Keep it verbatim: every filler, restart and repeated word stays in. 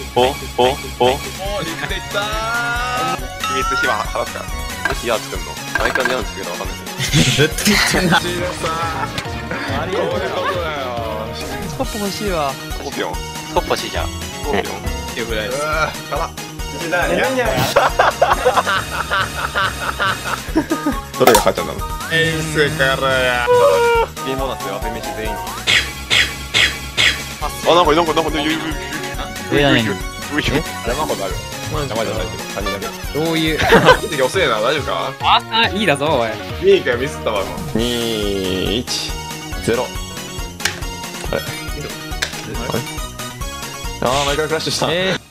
おおおおー、リフテいったー。 秘密秘話話すから。火は作るの毎回何作るのわかんないずっと言ってんな。 シールさありー。そういうことだよ。 スコップ欲しいわ。 スコーピオンスコップ欲しいじゃん。 スコーピオンよくないです。 うわー辛っどれが母ちゃんなのエースからや。 ゲームボーナスでワペ飯全員あ、なんかなんかなんかゆゆゆえ、何？ ゆ山ほどある山じゃないけど他人だけどういう？ 次遅えな、大丈夫か？ ああ、いいだぞ、おい。 ミーカミスったわ、今。 にいちゼロあれあれあー毎回クラッシュしたえー